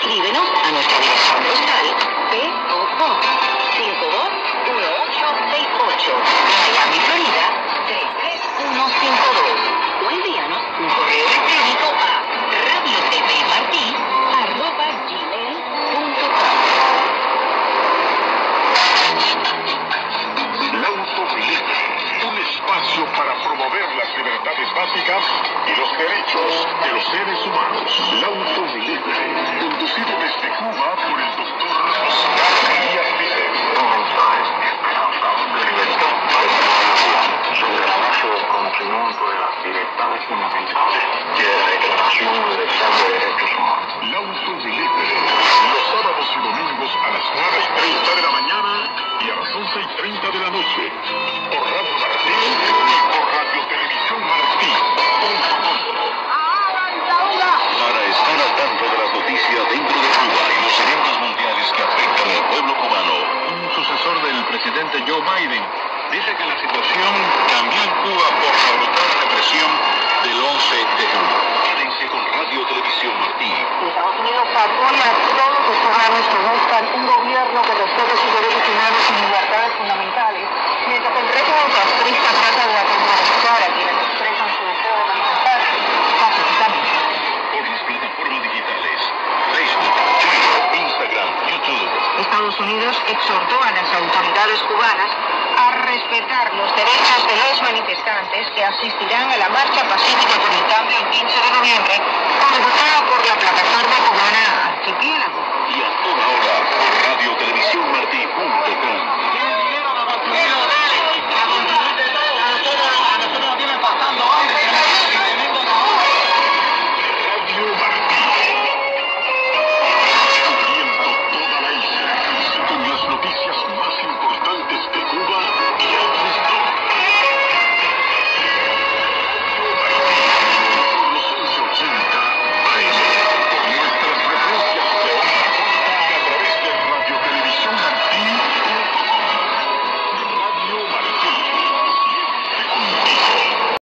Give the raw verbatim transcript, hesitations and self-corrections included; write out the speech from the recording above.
Escríbenos a nuestra dirección postal P O Box cinco dos uno ocho seis ocho, Miami, Florida tres tres uno cinco dos, o envíanos un correo electrónico a radiotvmarti arroba gmail punto com. Lautos Libre, un espacio para promover las libertades básicas y los derechos de los seres humanos. Lautos Libre, conducido desde Cuba por el doctor Oscar Díaz Vidal. Un mensaje de esperanza, de libertad para el pueblo cubano, sobre el avance del cumplimiento de las libertades fundamentales y de la Declaración Universal de Derechos Humanos. Lautos Libre, los sábados y domingos a las nueve y treinta de la mañana y a las once y treinta de la noche, por Radio Martí y por Radio Televisión Martí punto com. Para estar al tanto de las noticias dentro de Cuba y los eventos mundiales que afectan al pueblo cubano, un sucesor del presidente Joe Biden dice que la situación cambió en Cuba por la brutal represión del once de junio. Quédense con Radio Televisión Martí. Estados Unidos apoya a todos los cubanos que buscan un gobierno que respete sus derechos humanos y libertades fundamentales, mientras el régimen castrista trata de atemorizar a quienes expresan su deseo de manifestarse pacíficamente. Por las plataformas digitales Facebook, Twitter, Instagram, YouTube. Estados Unidos exhortó a las autoridades cubanas a respetar los derechos de los manifestantes que asistirán a la marcha pacífica por el cambio el quince de noviembre, convocada por la plataforma cubana Archipiélago. Y a toda hora por radio televisión martí punto com.